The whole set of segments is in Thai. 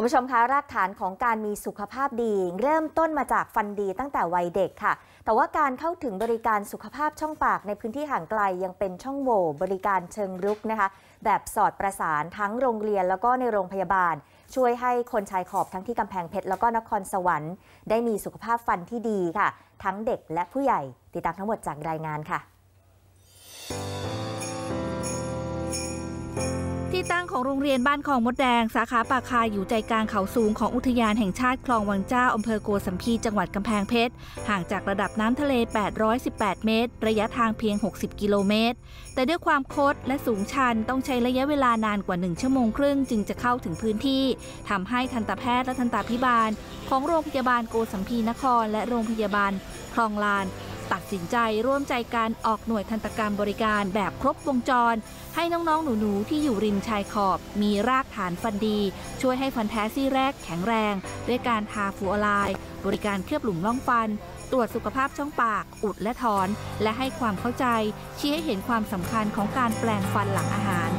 คุณผู้ชมคะรากฐานของการมีสุขภาพดีเริ่มต้นมาจากฟันดีตั้งแต่วัยเด็กค่ะแต่ว่าการเข้าถึงบริการสุขภาพช่องปากในพื้นที่ห่างไกลยังเป็นช่องโหว่บริการเชิงรุกนะคะแบบสอดประสานทั้งโรงเรียนแล้วก็ในโรงพยาบาลช่วยให้คนชายขอบทั้งที่กำแพงเพชรแล้วก็นครสวรรค์ได้มีสุขภาพฟันที่ดีค่ะทั้งเด็กและผู้ใหญ่ติดตามทั้งหมดจากรายงานค่ะที่ตั้งของโรงเรียนบ้านคลองมดแดงสาขาปากคาอยู่ใจกลางเขาสูงของอุทยานแห่งชาติคลองวังเจ้าอำเภอโกสัมพีจังหวัดกำแพงเพชรห่างจากระดับน้ำทะเล818เมตรระยะทางเพียง60กิโลเมตรแต่ด้วยความคดและสูงชันต้องใช้ระยะเวลานานกว่า1ชั่วโมงครึ่งจึงจะเข้าถึงพื้นที่ทำให้ทันตแพทย์และทันตภิบาลของโรงพยาบาลโกสัมพีนครและโรงพยาบาลคลองลานตัดสินใจร่วมใจการออกหน่วยทันตกรรมบริการแบบครบวงจรให้น้องๆหนูๆที่อยู่ริมชายขอบมีรากฐานฟันดีช่วยให้ฟันแท้ซี่แรกแข็งแรงด้วยการทาฟลูออไรด์บริการเคลือบหลุมร่องฟันตรวจสุขภาพช่องปากอุดและถอนและให้ความเข้าใจชี้ให้เห็นความสำคัญของการแปลงฟันหลังอาหาร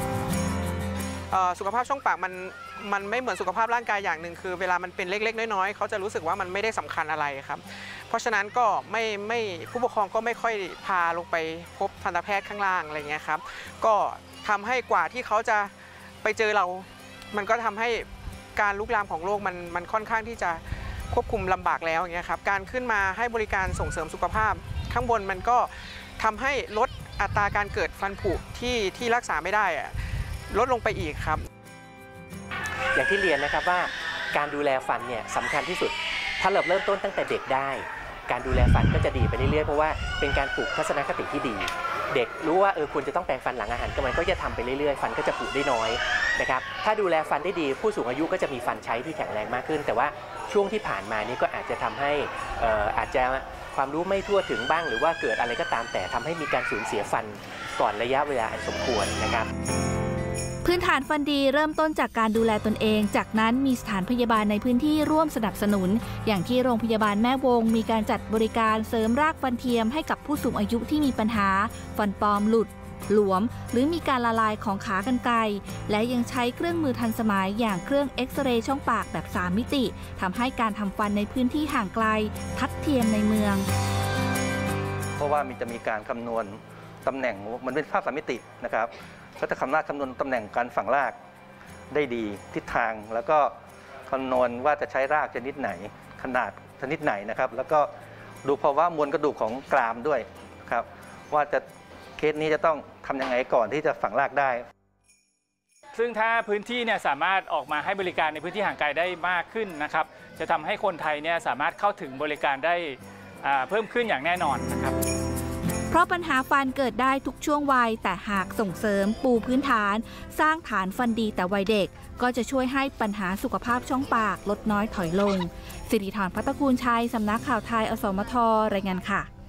สุขภาพช่องปากมันไม่เหมือนสุขภาพร่างกายอย่างหนึ่งคือเวลามันเป็นเล็กๆน้อยๆเขาจะรู้สึกว่ามันไม่ได้สำคัญอะไรครับเพราะฉะนั้นก็ไม่ผู้ปกครองก็ไม่ค่อยพาลงไปพบทันตแพทย์ข้างล่างอะไรเงี้ยครับก็ทำให้กว่าที่เขาจะไปเจอเรามันก็ทำให้การลุกลามของโรคมันค่อนข้างที่จะควบคุมลำบากแล้วอย่างเงี้ยครับการขึ้นมาให้บริการส่งเสริมสุขภาพข้างบนมันก็ทำให้ลดอัตราการเกิดฟันผุที่รักษาไม่ได้ลดลงไปอีกครับอย่างที่เรียนนะครับว่าการดูแลฟันเนี่ยสำคัญที่สุดถ้าเราเริ่มต้นตั้งแต่เด็กได้การดูแลฟันก็จะดีไปเรื่อยๆเพราะว่าเป็นการปลูกทัศนคติที่ดีเด็กรู้ว่าควรจะต้องแปรงฟันหลังอาหารก็มันก็จะทำไปเรื่อยๆฟันก็จะผุได้น้อยนะครับถ้าดูแลฟันได้ดีผู้สูงอายุก็จะมีฟันใช้ที่แข็งแรงมากขึ้นแต่ว่าช่วงที่ผ่านมานี้ก็อาจจะทำให้อาจจะความรู้ไม่ทั่วถึงบ้างหรือว่าเกิดอะไรก็ตามแต่ทำให้มีการสูญเสียฟันก่อนระยะเวลาอันสมควรนะครับพื้นฐานฟันดีเริ่มต้นจากการดูแลตนเองจากนั้นมีสถานพยาบาลในพื้นที่ร่วมสนับสนุนอย่างที่โรงพยาบาลแม่วงมีการจัดบริการเสริมรากฟันเทียมให้กับผู้สูงอายุที่มีปัญหาฟันปลอมหลุดหลวมหรือมีการละลายของขากรรไกรและยังใช้เครื่องมือทันสมัยอย่างเครื่องเอ็กซเรย์ช่องปากแบบ3มิติทำให้การทำฟันในพื้นที่ห่างไกลทัดเทียมในเมืองเพราะว่าจะมีการคำนวณตำแหน่งมันเป็นภาพ3มิตินะครับก็จะคำนวณตำแหน่งการฝังรากได้ดีทิศทางแล้วก็คำนวณว่าจะใช้รากชนิดไหนขนาดชนิดไหนนะครับแล้วก็ดูภาวะมวลกระดูกของกรามด้วยครับว่าจะเคสนี้จะต้องทำยังไงก่อนที่จะฝังรากได้ซึ่งถ้าพื้นที่เนี่ยสามารถออกมาให้บริการในพื้นที่ห่างไกลได้มากขึ้นนะครับจะทำให้คนไทยเนี่ยสามารถเข้าถึงบริการได้เพิ่มขึ้นอย่างแน่นอนนะครับเพราะปัญหาฟันเกิดได้ทุกช่วงวัยแต่หากส่งเสริมปูพื้นฐานสร้างฐานฟันดีแต่วัยเด็กก็จะช่วยให้ปัญหาสุขภาพช่องปากลดน้อยถอยลงสิริธร ภัตตกูลชัยสำนักข่าวไทยอสมทรายงานค่ะ